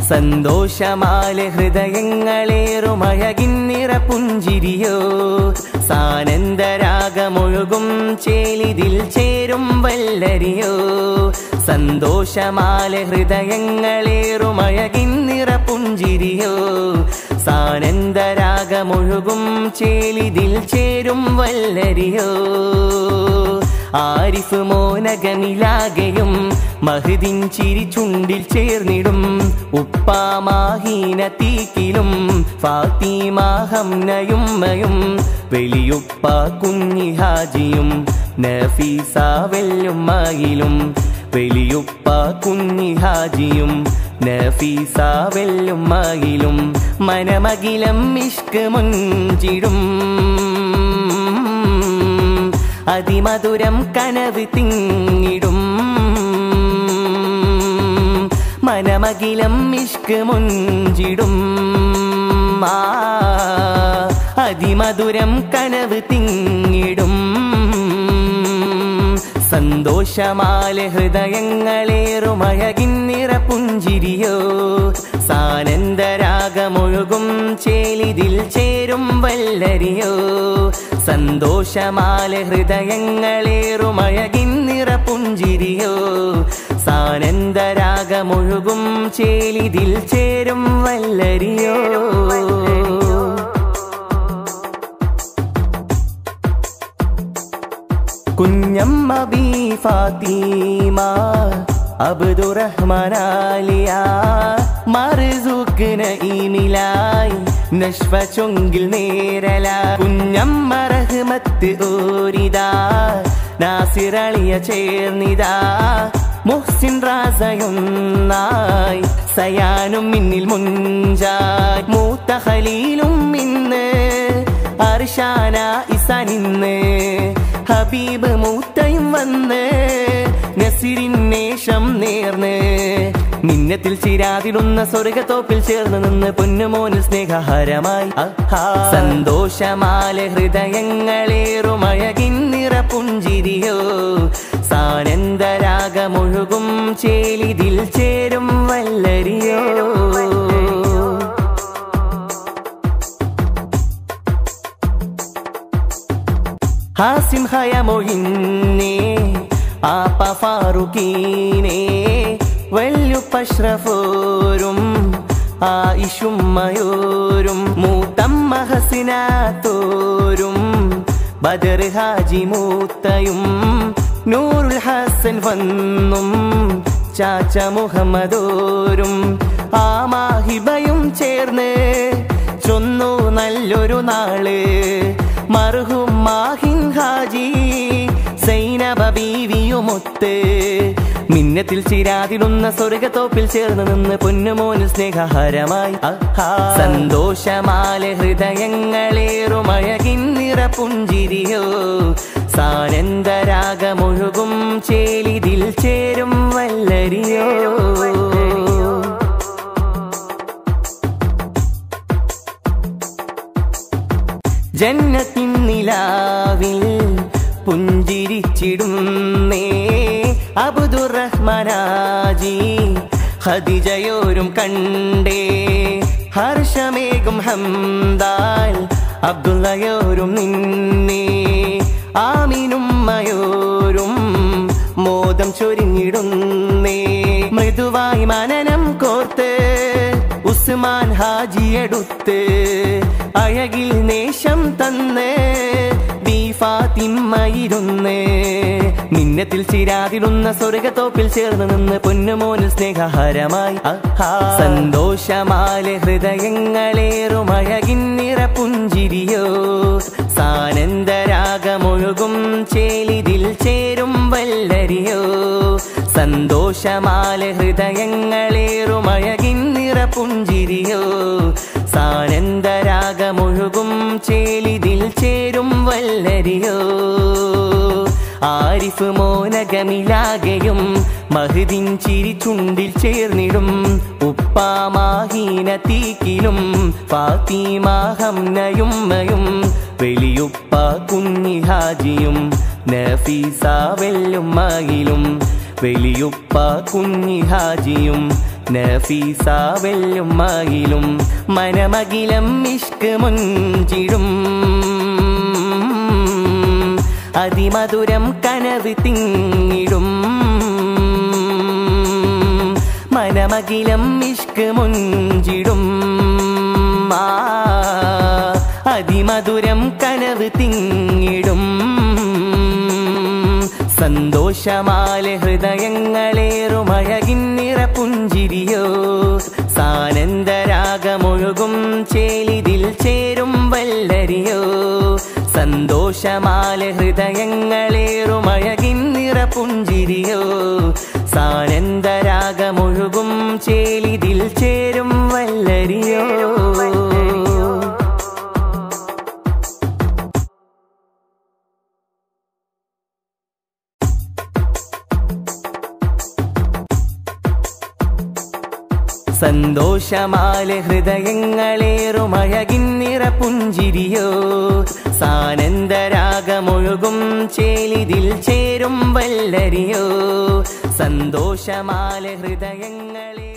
സന്തോഷമാലെ ഹൃദയങ്ങളേറുമഴകിന്നിറ പുഞ്ചിരിയോ സാനന്ദരാഗമൊഴുകും ചേലിതിൽ ചേരും വല്ലരിയോ സന്തോഷമാലെ ഹൃദയങ്ങളേറുമഴകിന്നിറ പുഞ്ചിരിയോ സാനന്ദരാഗമൊഴുകും ചേലിതിൽ ചേരും വല്ലരിയോ ആരിഫ് മോനകമിലാകെയും മഹദിൻ ചിരി ചുണ്ടിൽ ചേർന്നിടും ഉപ്പാമാഹീന തീക്കിലും ഫാത്തിമ ഹംനയുമ്മയും വലിയുപ്പ കുഞ്ഞിഹാജിയും നഫീസ വെല്ലുമ്മയിലും വലിയുപ്പ കുഞ്ഞിഹാജിയും നഫീസ വെല്ലുമ്മയിലും മനമകിലം ഇഷ്ക് മുഞ്ചിടും അതിമധുരം കനവ് തിങ്ങിടും മനമകിലം ഇഷ്ക് മുഞ്ചിടും അതിമധുരം കനവ് തിങ്ങിടും സന്തോഷമാലെ ഹൃദയങ്ങളേറുമഴകിന്നിറ പുഞ്ചിരിയോ സാനന്ദരാഗമൊഴുകും ചേലിതിൽ ചേരും വല്ലരിയോ സന്തോഷമാലെ ഹൃദയങ്ങളേറുമഴകിന്നിറ പുഞ്ചിരിയോ സാനന്ദരാഗമൊഴുകും ചേലിതിൽ ചേരും വല്ലരിയോ കുഞ്ഞമ്മ ബി ഫാത്തിമ അബ്ദുറഹ്മാനാലിയ മർസൂഖ് നഈമിലായി നഷ്വ ചൊങ്കിൽ നേരല കുഞ്ഞമ്മ റഹ്മത്ത് ഓരിതാ നാസിറളിയ ചേർന്നിതാ മുഹ്സിൻ റാസയൊന്നായി സയാനും മിന്നിൽ മുഞ്ചായി മൂത്ത ഖലീലും ഇന്ന് അർഷാന ഇസനിന്ന് ഹബീബ് മൂത്തയും വന്ന് നസിരിന്നേഷം നേർന്ന് മിന്നത്തിൽ ചിരാതിടുന്ന സ്വർഗത്തോപ്പിൽ ചേർന്ന് നിന്ന് പൊന്നുമോന് സ്നേഹഹരമായി സന്തോഷമാലെ ഹൃദയങ്ങളേറുമഴകിന്നിറ പുഞ്ചിരിയോ സാനന്ദരാഗമൊഴുകും ചേലിതിൽ ചേരും വല്ലരിയോ ഹാസിം ഹയമൊഴിഞ്ഞേ ആപ്പ ഫാറുഖീനെ വല്യുപ്പ അഷ്റഫോരും ആയിഷുമ്മയോരും മൂത്തമ്മ ഹസിനാത്തോരും ബദർ ഹാജി മൂത്തയും നൂറുൽ ഹസൻ വന്നും ചാച്ച മുഹമ്മദോരും ആ മാഹിബയും ചേർന്ന് ചൊന്നു നല്ലൊരു നാള് മർഹൂം മാഹിൻ ഹാജി സൈനബ ബീവിയുമൊത്ത് മിന്നത്തിൽ ചിരാതിടുന്ന സ്വർഗത്തോപ്പിൽ ചേർന്ന് നിന്ന് പൊന്നുമോന് സ്നേഹഹരമായി സന്തോഷമാലെ ഹൃദയങ്ങളേറുമഴകിന്നിറ പുഞ്ചിരിയോ സാനന്ദരാഗമൊഴുകും ചേലിതിൽ ചേരും വല്ലരിയോ ജന്നത്തിൻ നിലാവിൽ പുഞ്ചിരിച്ചിടുന്നേ അബ്ദുറഹ്മാനാജി ഖദീജയോരും കണ്ടേ ഹർഷമേകും ഹംദാൽ അബ്ദുള്ളയോരും നിന്നേ ആമിനുമ്മയോരും മോദം ചൊരിഞ്ഞിടുന്നേ മൃദുവായി മനനം കോർത്ത് ഉസ്മാൻ ഹാജിയെടുത്ത് അഴകിൽ നേശം തന്ന് ഫാത്തിമ്മയിരുന്ന് മിന്നത്തിൽ ചിരാതിടുന്ന സ്വർഗത്തോപ്പിൽ ചേർന്ന് നിന്ന് പൊന്നുമോന് സ്നേഹഹരമായി സന്തോഷമാലെ ഹൃദയങ്ങളേറുമഴകിന്നിറ പുഞ്ചിരിയോ സാനന്ദരാഗമൊഴുകും ചേലിതിൽ ചേരും വല്ലരിയോ സന്തോഷമാലെ ഹൃദയങ്ങളേറുമഴകിന്നിറ പുഞ്ചിരിയോ സാനന്ദരാഗമൊഴുകും ചേലിതിൽ ചേരും വല്ലരിയോ ആരിഫ് മോനകമിലാകെയും മഹദിൻ ചിരി ചുണ്ടിൽ ചേർന്നിടും ഉപ്പാമാഹീന തീക്കിലും ഫാത്തിമ ഹംനയുമ്മയും വലിയുപ്പ കുഞ്ഞിഹാജിയും നഫീസ വെല്ലുമ്മയിലും വലിയുപ്പ കുഞ്ഞിഹാജിയും നഫീസ വെല്ലും മയിലും മനമകിലം ഇഷ്ക് മുഞ്ചിടും അതിമധുരം കനവ് തിങ്ങിടും മനമകിലം ഇഷ്ക് മുഞ്ചിടും അതിമധുരം കനവ് തിങ്ങിടും സന്തോഷമാലെ ഹൃദയങ്ങളേറുമഴകിൻ നിറപുഞ്ചിരിയോ സാനന്ദരാഗമൊഴുകും ചേലിതിൽ ചേരും വല്ലരിയോ സന്തോഷമാലെ ഹൃദയങ്ങളേറുമഴകിൻ നിറപുഞ്ചിരിയോ സാനന്ദരാഗമൊഴുകും ചേലിതിൽ ചേരും വല്ലരിയോ സന്തോഷമാലെ ഹൃദയങ്ങളേറുമഴകിൻ നിറപുഞ്ചിരിയോ സാനന്ദരാഗമൊഴുകും ചേലിതിൽ ചേരും വല്ലരിയോ സന്തോഷമാലെ ഹൃദയങ്ങളെ